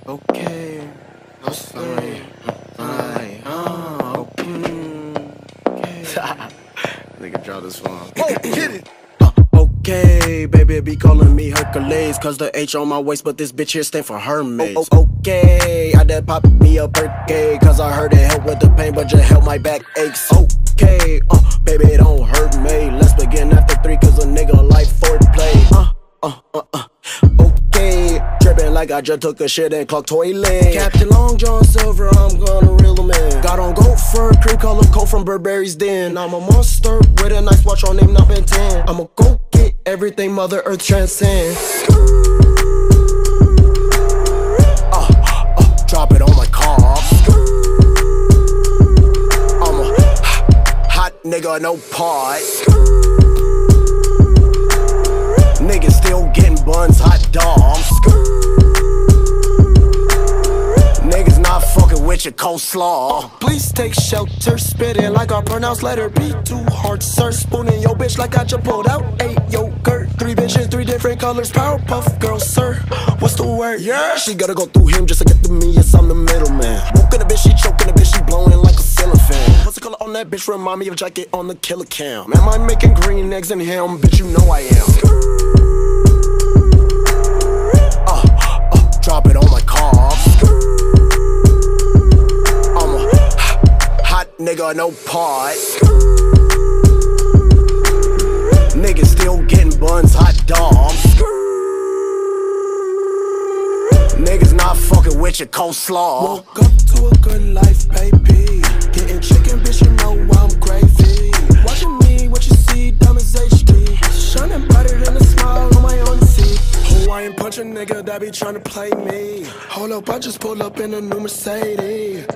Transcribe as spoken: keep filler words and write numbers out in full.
Okay, I'm sorry. Alright, oh, okay. Nigga, draw this one. Oh, get it. Okay, baby be calling me Hercules, cause the H on my waist, but this bitch here stand for Hermes. Oh, oh, okay, I done pop me a birthday, cause I heard it help with the pain, but just help my back aches. Okay, uh, baby don't hurt me. Let's begin after three, cause a nigga like foreplay. Uh, uh, uh, uh. Okay, trippin' like I just took a shit and clocked toilet. Captain Long John Silver, I'm gonna reel him in. Got on goat fur, cream color coat from Burberry's Den. I'm a monster with a nice watch on name number ten. I'ma go get everything Mother Earth transcends. Uh, uh, drop it on my car. I'm a hot nigga, no part. Niggas still getting buns, hot dogs. Niggas not fucking with your coleslaw. Uh, please take shelter, spitting like our pronounced letter B. Too hard, sir. Spooning your bitch like I just pulled out eight yogurt. Three bitches, three different colors. Powerpuff Girls, sir. What's the word? Yeah. She gotta go through him just to get to me. Yes, I'm the middleman. Woken a bitch, she choking a bitch, she blowing like a ceiling fan. What's the color on that bitch? Remind me of jacket on the killer cam. Am I making green eggs in him? Bitch, you know I am. Uh, uh, drop it on my car. I'm a hot nigga, no part. Niggas still getting buns, hot dogs. Niggas not fucking with your coleslaw. Woke up to a good life, baby. Getting chicken, bitch, you know I'm gravy. Watching me, what you see, dumb as H D. Shining brighter than a smile on my own seat. Hawaiian punch a nigga that be tryna play me. Hold up, I just pulled up in a new Mercedes.